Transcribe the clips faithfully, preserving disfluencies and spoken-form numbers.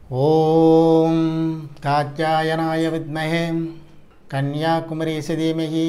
ஓம் காத்யாயனாய வித்மஹே கன்யாகுமரீஸ தீமஹி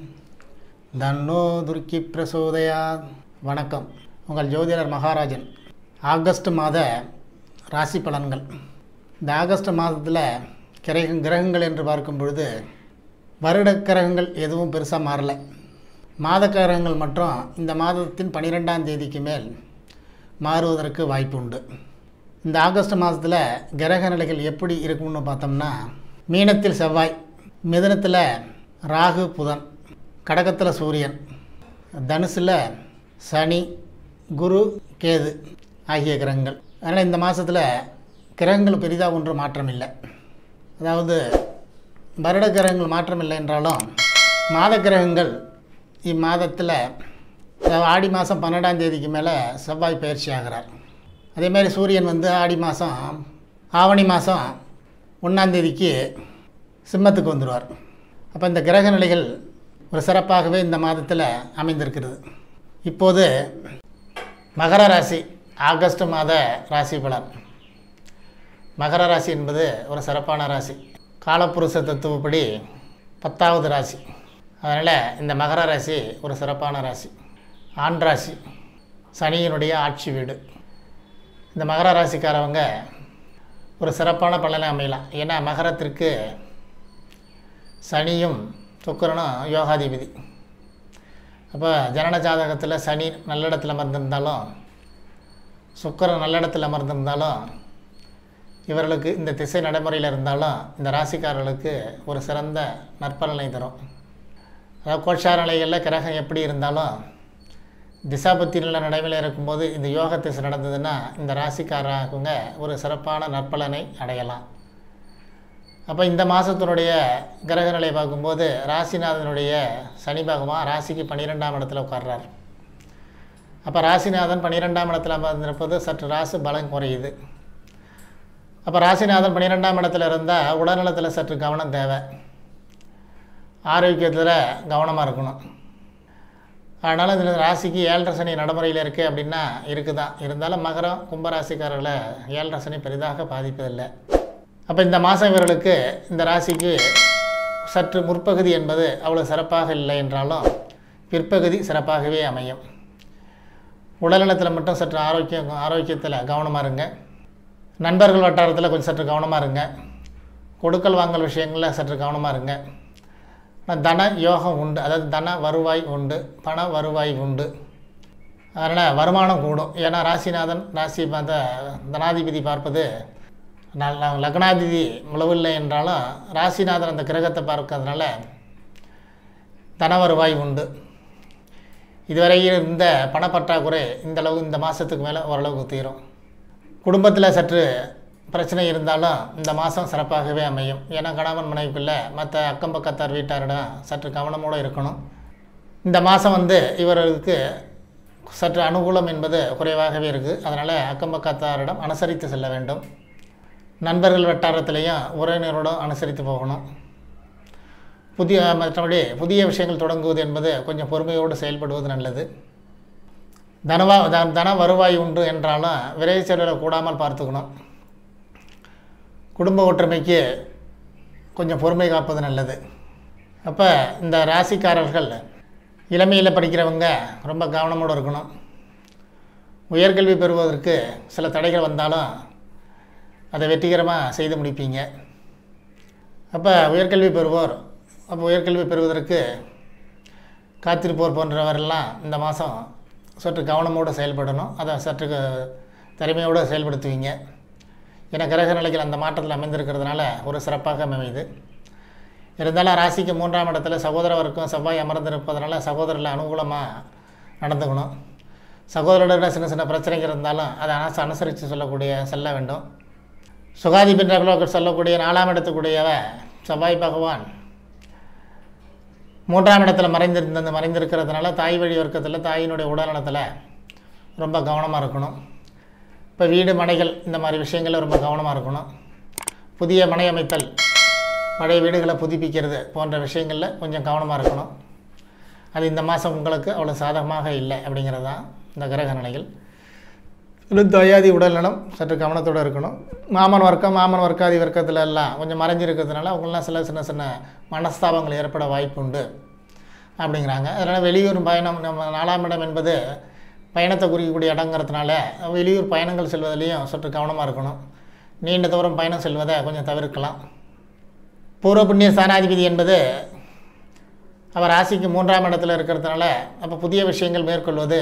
தன்னோ துர்க்கி பிரசோதயாத். வணக்கம். உங்கள் ஜோதிடர் மகாராஜன். ஆகஸ்ட் மாத ராசி பலன்கள். இந்த ஆகஸ்ட் மாதத்தில் கிரக கிரகங்கள் என்று பார்க்கும் பொழுது வருட கிரகங்கள் எதுவும் பெருசாக மாறலை. மாத கிரகங்கள் மற்றும் இந்த மாதத்தின் பன்னிரெண்டாம் தேதிக்கு மேல் மாறுவதற்கு வாய்ப்பு உண்டு. இந்த ஆகஸ்ட் மாதத்தில் கிரக நிலைகள் எப்படி இருக்கும்னு பார்த்தோம்னா, மீனத்தில் செவ்வாய், மிதுனத்தில் ராகு புதன், கடகத்தில் சூரியன், தனுசில் சனி, குரு, கேது ஆகிய கிரகங்கள். அதனால் இந்த மாதத்தில் கிரகங்கள் பெரிதாக ஒன்றும் மாற்றம் இல்லை. அதாவது வருட கிரகங்கள் மாற்றம் இல்லை என்றாலும் மாத கிரகங்கள் இம்மாதத்தில் ஆடி மாதம் பன்னெண்டாம் தேதிக்கு மேலே செவ்வாய் பயிற்சி ஆகிறார். அதேமாதிரி சூரியன் வந்து ஆடி மாதம் ஆவணி மாதம் ஒன்றாந்தேதிக்கு சிம்மத்துக்கு வந்துடுவார். அப்போ இந்த கிரக நிலைகள் ஒரு சிறப்பாகவே இந்த மாதத்தில் அமைந்திருக்கிறது. இப்போது மகர ராசி ஆகஸ்ட் மாத ராசி பலன். மகர ராசி என்பது ஒரு சிறப்பான ராசி. காலப்புருஷ தத்துவப்படி பத்தாவது ராசி. அதனால் இந்த மகர ராசி ஒரு சிறப்பான ராசி. ஆண் ராசி, சனியினுடைய ஆட்சி வீடு. இந்த மகர ராசிக்காரவங்க ஒரு சிறப்பான பலனை அமையலாம். ஏன்னா மகரத்திற்கு சனியும் சுக்கிரனும் யோகாதிபதி. அப்போ ஜனன ஜாதகத்தில் சனி நல்லிடத்தில் அமர்ந்திருந்தாலும் சுக்கிரன் நல்லிடத்தில் அமர்ந்திருந்தாலும் இவர்களுக்கு இந்த திசை நடைமுறையில் இருந்தாலும் இந்த ராசிக்காரர்களுக்கு ஒரு சிறந்த நற்பலனை தரும். அதாவது கோட்சார நிலைகளில் கிரகம் எப்படி இருந்தாலும் திசாபத்தி நல்ல நடைமுறையில் இருக்கும்போது இந்த யோக திசை நடந்ததுன்னா இந்த ராசிக்காரங்க ஒரு சிறப்பான நற்பலனை அடையலாம். அப்போ இந்த மாதத்தினுடைய கிரக நிலையை பார்க்கும்போது ராசிநாதனுடைய சனி பகவான் ராசிக்கு பன்னிரெண்டாம் இடத்துல உட்கார்றார். அப்போ ராசிநாதன் பன்னிரெண்டாம் இடத்துல அமர்ந்திருப்பது சற்று ராசி பலம் குறையுது. அப்போ ராசிநாதன் பன்னிரெண்டாம் இடத்துல இருந்தால் உடல்நலத்தில் சற்று கவனம் தேவை. ஆரோக்கியத்தில் கவனமாக இருக்கணும். அதனால் இதில் ராசிக்கு ஏழரை சனி நடைமுறையில் இருக்குது அப்படின்னா இருக்குது தான். இருந்தாலும் மகரம் கும்பராசிக்காரர்களை ஏழரை சனி பெரிதாக பாதிப்பதில்லை. அப்போ இந்த மாதம் இவர்களுக்கு இந்த ராசிக்கு சற்று முற்பகுதி என்பது அவ்வளோ சிறப்பாக இல்லை என்றாலும் பிற்பகுதி சிறப்பாகவே அமையும். உடல்நலத்தில் மட்டும் சற்று ஆரோக்கியம் ஆரோக்கியத்தில் கவனமாக இருங்க. நண்பர்கள் வட்டாரத்தில் கொஞ்சம் சற்று கவனமாக இருங்க. கொடுக்கல் வாங்கல் விஷயங்களில் சற்று கவனமாக இருங்க. தன யோகம் உண்டு, அதாவது தன வருவாய் உண்டு, பண வருவாய் உண்டு. அதனால் வருமானம் கூடும். ஏன்னா ராசிநாதன் ராசி பார்த்த தனாதிபதி பார்ப்பது லக்னாதிபதி உளவில்லை என்றாலும் ராசிநாதன் அந்த கிரகத்தை பார்க்கறதுனால தன வருவாய் உண்டு. இதுவரையில் இந்த பணப்பற்றாக்குறை இந்தளவு இந்த மாதத்துக்கு மேலே ஓரளவுக்கு தீரும். குடும்பத்தில் சற்று பிரச்சனை இருந்தாலும் இந்த மாதம் சிறப்பாகவே அமையும். ஏன்னா கணவன் மனைவிக்குள்ளே மற்ற அக்கம் பக்கத்தார் வீட்டாரிடம் சற்று கவனமோடு இருக்கணும். இந்த மாதம் வந்து இவர்களுக்கு சற்று அனுகூலம் என்பது குறைவாகவே இருக்குது. அதனால் அக்கம் பக்கத்தாரிடம் அனுசரித்து செல்ல வேண்டும். நண்பர்கள் வட்டாரத்திலையும் உறவினரோடும் அனுசரித்து போகணும். புதிய மற்றபடி புதிய விஷயங்கள் தொடங்குவது என்பது கொஞ்சம் பொறுமையோடு செயல்படுவது நல்லது. தனவா தன வருவாய் உண்டு என்றாலும் விரைவு செலவை கூடாமல் பார்த்துக்கணும். குடும்ப ஒற்றுமைக்கு கொஞ்சம் பொறுமை காப்பது நல்லது. அப்போ இந்த ராசிக்காரர்கள் இளமையில் படிக்கிறவங்க ரொம்ப கவனமோடு இருக்கணும். உயர்கல்வி பெறுவதற்கு சில தடைகள் வந்தாலும் அதை வெற்றிகரமாக செய்து முடிப்பீங்க. அப்போ உயர்கல்வி பெறுவோர் அப்போ உயர்கல்வி பெறுவதற்கு காத்திருப்போர் போன்றவரெல்லாம் இந்த மாதம் சற்று கவனமோடு செயல்படணும். அதை சற்று திறமையோடு செயல்படுத்துவீங்க. ஏன்னா கிரக நிலைகள் அந்த மாற்றத்தில் அமைந்திருக்கிறதுனால ஒரு சிறப்பாக அமையுது. இருந்தாலும் ராசிக்கு மூன்றாம் இடத்துல சகோதர வர்க்கம் செவ்வாய் அமர்ந்திருப்பதனால சகோதரர்கள் அனுகூலமாக நடந்துக்கணும். சகோதரரோட சின்ன சின்ன பிரச்சனைகள் இருந்தாலும் அதை அனச அனுசரித்து சொல்லக்கூடிய செல்ல வேண்டும். சுகாதிபதியாக சொல்லக்கூடிய நாலாம் இடத்துக்குரியவ செவ்வாய் பகவான் மூன்றாம் இடத்துல மறைந்திருந்த மறைந்திருக்கிறதுனால தாய் வழி வர்க்கத்தில் தாயினுடைய உடல்நலத்தில் ரொம்ப கவனமாக இருக்கணும். இப்போ வீடு மனைகள் இந்த மாதிரி விஷயங்களில் ரொம்ப கவனமாக இருக்கணும். புதிய மனை அமைத்தல், பழைய வீடுகளை புதுப்பிக்கிறது போன்ற விஷயங்களில் கொஞ்சம் கவனமாக இருக்கணும். அது இந்த மாதம் உங்களுக்கு அவ்வளோ சாதகமாக இல்லை அப்படிங்கிறது தான் இந்த கிரக நிலைகள். இதில் தயாதி உடல்நலம் சற்று கவனத்தோடு இருக்கணும். மாமன் வர்க்கம் மாமன் வர்க்காதி வர்க்கத்தில் எல்லாம் கொஞ்சம் மறைஞ்சிருக்கிறதுனால அவங்களாம் சில சின்ன சின்ன மனஸ்தாபங்கள் ஏற்பட வாய்ப்பு உண்டு அப்படிங்கிறாங்க. அதனால் வெளியூர் பயணம், நம்ம நாலாம் இடம் என்பது பயணத்தை குறிக்கக்கூடிய இடங்கிறதுனால வெளியூர் பயணங்கள் செல்வதிலையும் சற்று கவனமாக இருக்கணும். நீண்ட தூரம் பயணம் செல்வதை கொஞ்சம் தவிர்க்கலாம். பூர்வ புண்ணிய ஸ்தானாதிபதி என்பது அவர் ராசிக்கு மூன்றாம் இடத்துல இருக்கிறதுனால அப்போ புதிய விஷயங்கள் மேற்கொள்வது,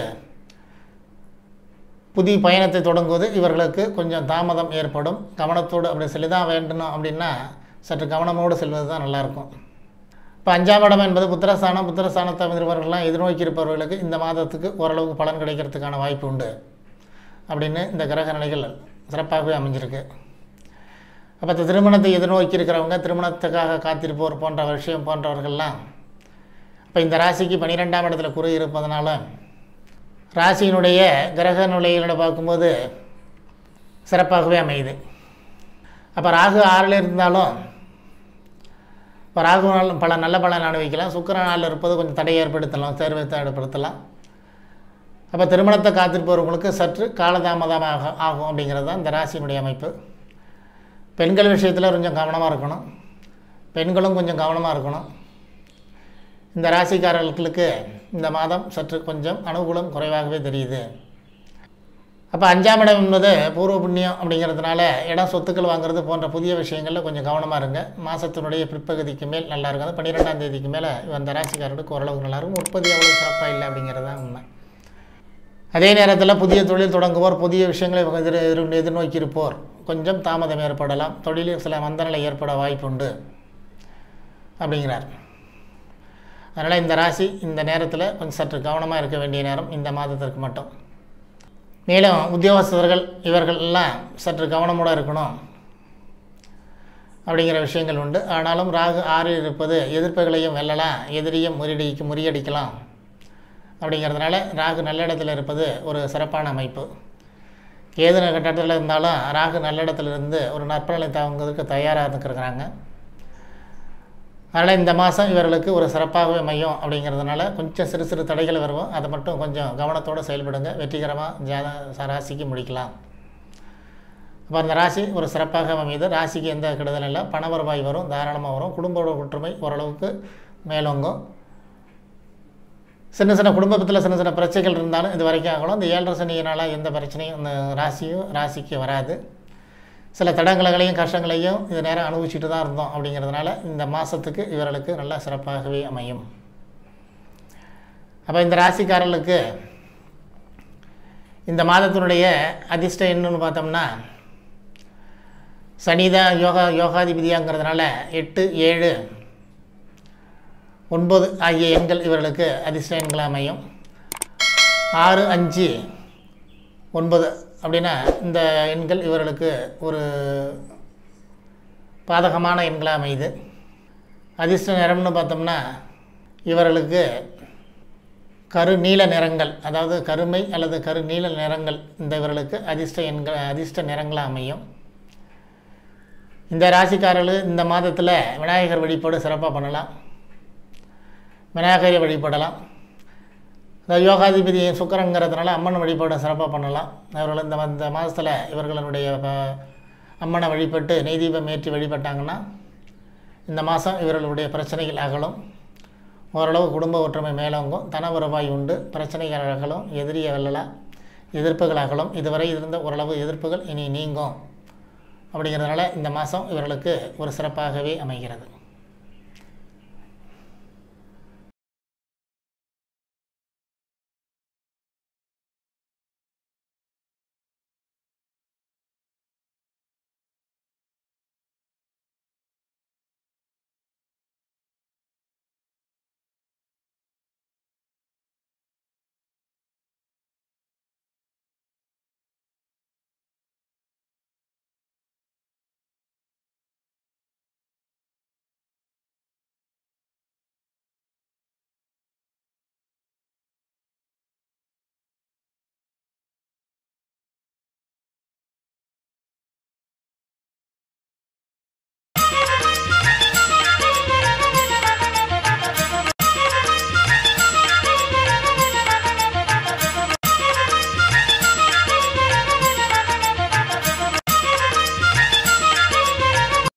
புதிய பயணத்தை தொடங்குவது இவர்களுக்கு கொஞ்சம் தாமதம் ஏற்படும். கவனத்தோடு அப்படி சொல்லி தான் வேண்டணும் அப்படின்னா சற்று கவனமோடு செல்வது தான் நல்லாயிருக்கும். இப்போ அஞ்சாம் இடம் என்பது புத்திரஸ்தானம். புத்திரஸ்தானத்தை இருப்பவர்கள்லாம் எதிர்நோக்கி இருப்பவர்களுக்கு இந்த மாதத்துக்கு ஓரளவுக்கு பலன் கிடைக்கிறதுக்கான வாய்ப்பு உண்டு அப்படின்னு இந்த கிரக நிலைகள் சிறப்பாகவே அமைஞ்சிருக்கு. அப்போ இந்த திருமணத்தை எதிர்நோக்கி இருக்கிறவங்க, திருமணத்துக்காக காத்திருப்போர் போன்ற விஷயம் போன்றவர்கள்லாம் இப்போ இந்த ராசிக்கு பன்னிரெண்டாம் இடத்துல குறை இருப்பதனால ராசியினுடைய கிரக நிலைகளை பார்க்கும்போது சிறப்பாகவே அமையுது. அப்போ ராகு ஆறில் இருந்தாலும் இப்போ ராகு நாள் பல நல்ல பலன் அனுபவிக்கலாம். சுக்கிர நாளில் இருப்பது கொஞ்சம் தடை ஏற்படுத்தலாம், தேர்வை ஏற்படுத்தலாம். அப்போ திருமணத்தை காத்திருப்பவர்களுக்கு சற்று காலதாமதமாக ஆகும் அப்படிங்கிறது தான் இந்த ராசியினுடைய அமைப்பு. பெண்கள் விஷயத்தில் கொஞ்சம் கவனமாக இருக்கணும். பெண்களும் கொஞ்சம் கவனமாக இருக்கணும். இந்த ராசிக்காரர்களுக்கு இந்த மாதம் சற்று கொஞ்சம் அனுகூலம் குறைவாகவே தெரியுது. அப்போ அஞ்சாம் இடம் என்பது பூர்வ புண்ணியம் அப்படிங்கிறதுனால இடம் சொத்துக்கள் வாங்குறது போன்ற புதிய விஷயங்களில் கொஞ்சம் கவனமாக இருங்க. மாதத்தினுடைய பிற்பகுதிக்கு மேல் நல்லா இருக்கும். அது பன்னிரெண்டாம் தேதிக்கு மேலே இந்த ராசிக்காரர்களுக்கு ஓரளவுக்கு நல்லாயிருக்கும். உற்பத்தி அவ்வளோ சிறப்பாக இல்லை அப்படிங்கிறது தான் உண்மை. அதே நேரத்தில் புதிய தொழில் தொடங்குவோர், புதிய விஷயங்களை எதிர் எதிர் எதிர்நோக்கி இருப்போர் கொஞ்சம் தாமதம் ஏற்படலாம். தொழிலில் சில மந்தநிலை ஏற்பட வாய்ப்புண்டு அப்படிங்கிறார். அதனால் இந்த ராசி இந்த நேரத்தில் கொஞ்சம் சற்று கவனமாக இருக்க வேண்டிய நேரம் இந்த மாதத்திற்கு மட்டும். மேலும் உத்தியோகஸ்தர்கள் இவர்கள் எல்லாம் சற்று கவனமோடு இருக்கணும் அப்படிங்கிற விஷயங்கள் உண்டு. ஆனாலும் ராகு ஆறில் இருப்பது எதிர்ப்புகளையும் வெல்லலாம், எதிரியும் முறியடிக்கு முறியடிக்கலாம் அப்படிங்கிறதுனால ராகு நல்ல இடத்துல இருப்பது ஒரு சிறப்பான அமைப்பு. கேது கட்டத்தில் இருந்தாலும் ராகு நல்ல இடத்துல இருந்து ஒரு நற்பலனை தாங்குவதற்கு தயாராக இருக்கிறாங்க. அதனால் இந்த மாதம் இவர்களுக்கு ஒரு சிறப்பாகவே அமையும் அப்படிங்கிறதுனால கொஞ்சம் சிறு சிறு தடைகள் வருவோம். அதை மட்டும் கொஞ்சம் கவனத்தோடு செயல்படுங்க. வெற்றிகரமாக ஜாத ராசிக்கு முடிக்கலாம். அப்போ அந்த ராசி ஒரு சிறப்பாக அமையுது. ராசிக்கு எந்த கெடுதலும் இல்லை. பண வருவாய் வரும், தாராளமாக வரும். குடும்ப ஒற்றுமை ஓரளவுக்கு மேலோங்கும். சின்ன சின்ன குடும்பத்தில் சின்ன சின்ன பிரச்சனைகள் இருந்தாலும் இது வரைக்கும் ஆகணும். இந்த ஏழரை சனியினால் எந்த பிரச்சனையும் இந்த ராசியும் ராசிக்கு வராது. சில தடங்களையும் கஷ்டங்களையும் இது நேரம் அனுபவிச்சுட்டு தான் இருந்தோம் அப்படிங்கிறதுனால இந்த மாதத்துக்கு இவர்களுக்கு நல்லா சிறப்பாகவே அமையும். அப்போ இந்த ராசிக்காரர்களுக்கு இந்த மாதத்தினுடைய அதிர்ஷ்டம் என்னன்னு பார்த்தோம்னா சனிதான் யோகா யோகாதிபதியாங்கிறதுனால எட்டு ஏழு ஒன்பது ஆகிய எண்கள் இவர்களுக்கு அதிர்ஷ்ட எண்களாக அமையும். ஆறு அஞ்சு ஒன்பது அப்படின்னா இந்த எண்கள் இவர்களுக்கு ஒரு பாதகமான எண்களாக அமையுது. அதிர்ஷ்ட நிறம்னு பார்த்தோம்னா இவர்களுக்கு கரு நீல நிறங்கள், அதாவது கருமை அல்லது கரு நீல நிறங்கள் இந்த இவர்களுக்கு அதிர்ஷ்ட எண்கள் அதிர்ஷ்ட நிறங்களாக அமையும். இந்த ராசிக்காரர்கள் இந்த மாதத்தில் விநாயகர் வழிபாடு சிறப்பாக பண்ணலாம். விநாயகரை வழிபடலாம். இந்த யோகாதிபதி சுக்கரங்கிறதுனால அம்மன் வழிபாடு சிறப்பாக பண்ணலாம். அவர்கள் இந்த இந்த மாதத்தில் இவர்களுடைய அம்மனை வழிபட்டு நெய் தீபம் ஏற்றி வழிபட்டாங்கன்னா இந்த மாதம் இவர்களுடைய பிரச்சனைகள் அகலும். ஓரளவு குடும்ப ஒற்றுமை மேலோங்கும். தன வருவாய் உண்டு. பிரச்சனைகள் அகலும். எதிரியை வெல்லலாம். எதிர்ப்புகள் அகலும். இதுவரை இருந்த ஓரளவு எதிர்ப்புகள் இனி நீங்கும் அப்படிங்கிறதுனால இந்த மாதம் இவர்களுக்கு ஒரு சிறப்பாகவே அமைகிறது.